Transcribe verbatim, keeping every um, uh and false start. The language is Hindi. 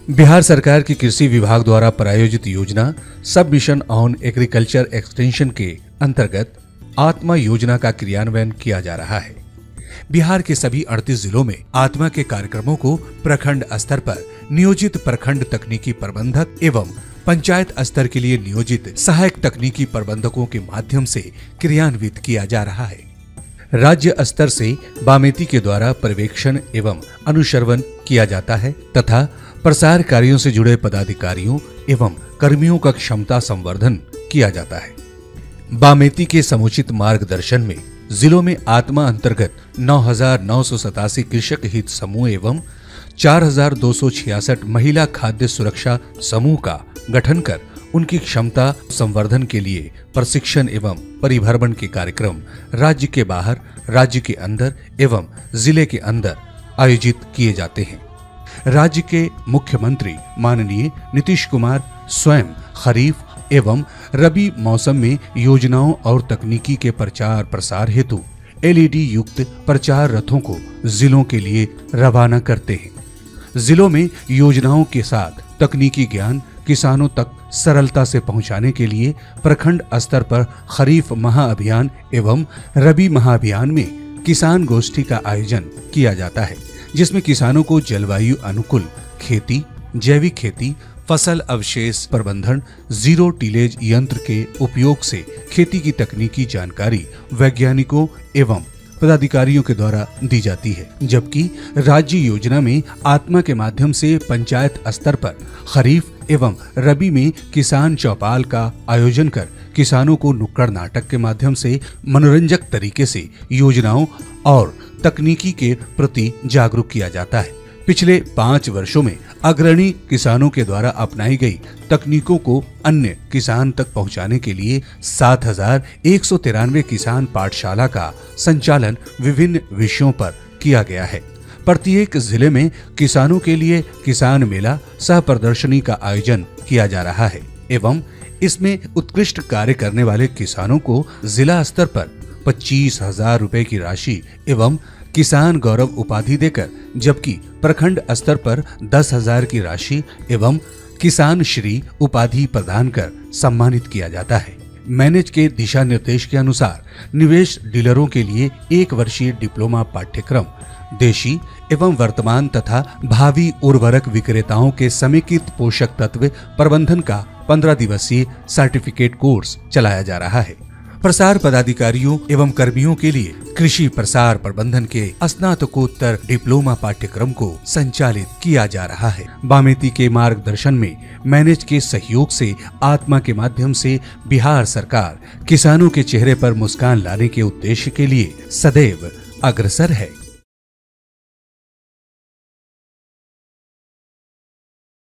बिहार सरकार की कृषि विभाग द्वारा प्रायोजित योजना सब मिशन ऑन एग्रीकल्चर एक्सटेंशन के अंतर्गत आत्मा योजना का क्रियान्वयन किया जा रहा है। बिहार के सभी अड़तीस जिलों में आत्मा के कार्यक्रमों को प्रखंड स्तर पर नियोजित प्रखंड तकनीकी प्रबंधक एवं पंचायत स्तर के लिए नियोजित सहायक तकनीकी प्रबंधकों के माध्यम से क्रियान्वित किया जा रहा है। राज्य स्तर से बामेती के द्वारा पर्यवेक्षण एवं अनुश्रवण किया जाता है तथा प्रसार कार्यों से जुड़े पदाधिकारियों एवं कर्मियों का क्षमता संवर्धन किया जाता है। बामेती के समुचित मार्गदर्शन में जिलों में आत्मा अंतर्गत नौ हजार नौ सौ सतासी कृषक हित समूह एवं चार हजार दो सौ छियासठ महिला खाद्य सुरक्षा समूह का गठन कर उनकी क्षमता संवर्धन के लिए प्रशिक्षण एवं परिभ्रमण के कार्यक्रम राज्य के बाहर, राज्य के अंदर एवं जिले के अंदर आयोजित किए जाते हैं। राज्य के मुख्यमंत्री माननीय नीतीश कुमार स्वयं खरीफ एवं रबी मौसम में योजनाओं और तकनीकी के प्रचार प्रसार हेतु एलईडी युक्त प्रचार रथों को जिलों के लिए रवाना करते हैं। जिलों में योजनाओं के साथ तकनीकी ज्ञान किसानों तक सरलता से पहुंचाने के लिए प्रखंड स्तर पर खरीफ महाअभियान एवं रबी महाअभियान में किसान गोष्ठी का आयोजन किया जाता है, जिसमें किसानों को जलवायु अनुकूल खेती, जैविक खेती, फसल अवशेष प्रबंधन, जीरो टिलेज यंत्र के उपयोग से खेती की तकनीकी जानकारी वैज्ञानिकों एवं पदाधिकारियों के द्वारा दी जाती है। जबकि राज्य योजना में आत्मा के माध्यम से पंचायत स्तर पर खरीफ एवं रबी में किसान चौपाल का आयोजन कर किसानों को नुक्कड़ नाटक के माध्यम से मनोरंजक तरीके से योजनाओं और तकनीकी के प्रति जागरूक किया जाता है। पिछले पाँच वर्षों में अग्रणी किसानों के द्वारा अपनाई गई तकनीकों को अन्य किसान तक पहुंचाने के लिए सात हजार एक सौ तिरानवे किसान पाठशाला का संचालन विभिन्न विषयों पर किया गया है। प्रत्येक जिले में किसानों के लिए किसान मेला सह प्रदर्शनी का आयोजन किया जा रहा है एवं इसमें उत्कृष्ट कार्य करने वाले किसानों को जिला स्तर पर पच्चीस हजार रुपए की राशि एवं किसान गौरव उपाधि देकर, जबकि प्रखंड स्तर पर दस हजार की राशि एवं किसान श्री उपाधि प्रदान कर सम्मानित किया जाता है। मैनेज के दिशा निर्देश के अनुसार निवेश डीलरों के लिए एक वर्षीय डिप्लोमा पाठ्यक्रम, देशी एवं वर्तमान तथा भावी उर्वरक विक्रेताओं के समेकित पोषक तत्व प्रबंधन का पंद्रह दिवसीय सर्टिफिकेट कोर्स चलाया जा रहा है। प्रसार पदाधिकारियों एवं कर्मियों के लिए कृषि प्रसार प्रबंधन के स्नातकोत्तर डिप्लोमा पाठ्यक्रम को संचालित किया जा रहा है। बामेती के मार्गदर्शन में मैनेज के सहयोग से आत्मा के माध्यम से बिहार सरकार किसानों के चेहरे पर मुस्कान लाने के उद्देश्य के लिए सदैव अग्रसर है।